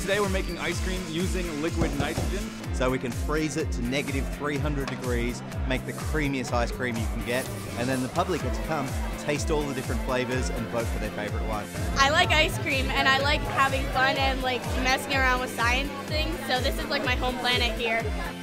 today we're making ice cream using liquid nitrogen. So we can freeze it to negative 300 degrees, make the creamiest ice cream you can get, and then the public get to come, taste all the different flavors, and vote for their favorite one. I like ice cream, and I like having fun and like messing around with science things, so this is like my home planet here.